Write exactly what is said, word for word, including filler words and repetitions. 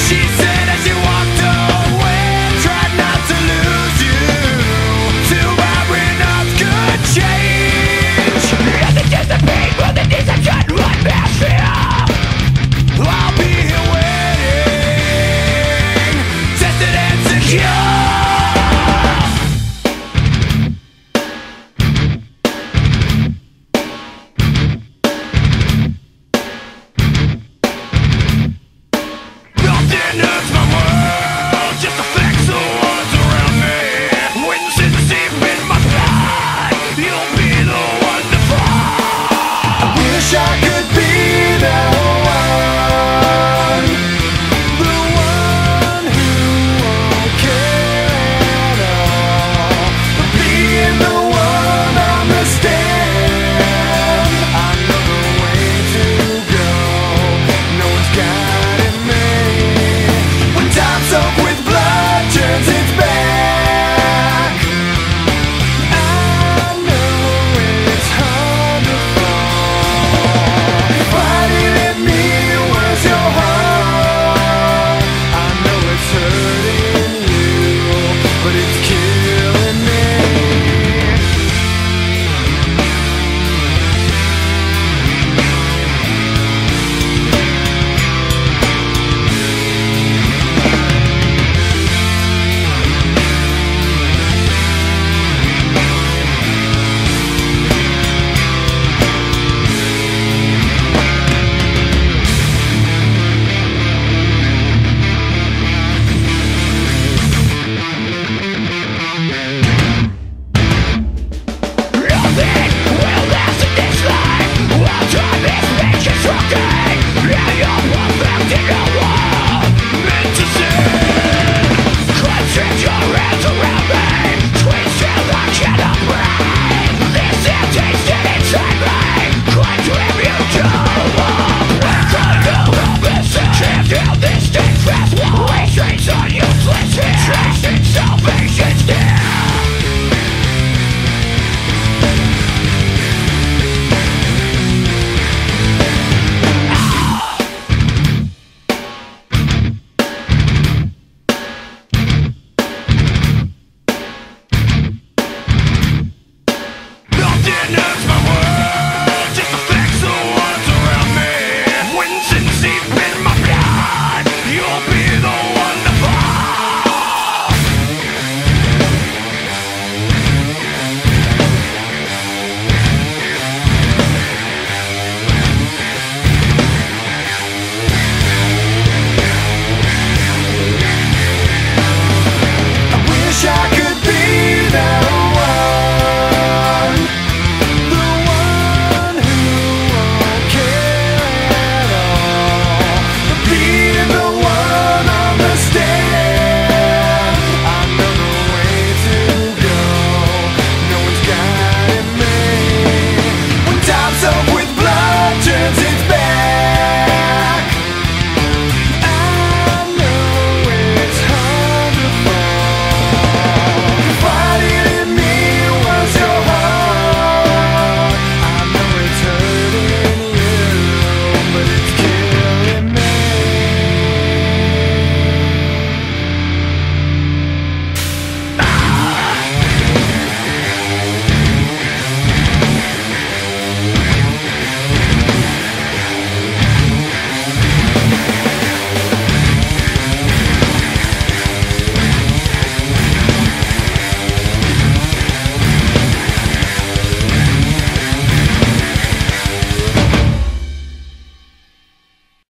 She said as she walked away, tried not to lose you. Too bad we're not good change. Nothing just a pain, but the deception run back here. I'll be here waiting, tested and secure. Nothing hurts my world, just affects the ones around me. When sin's deep in my blood, you'll be the one to fall. I wish I could be the one, the one who won't care at all. But being the one understand, I know the way to go. No one's got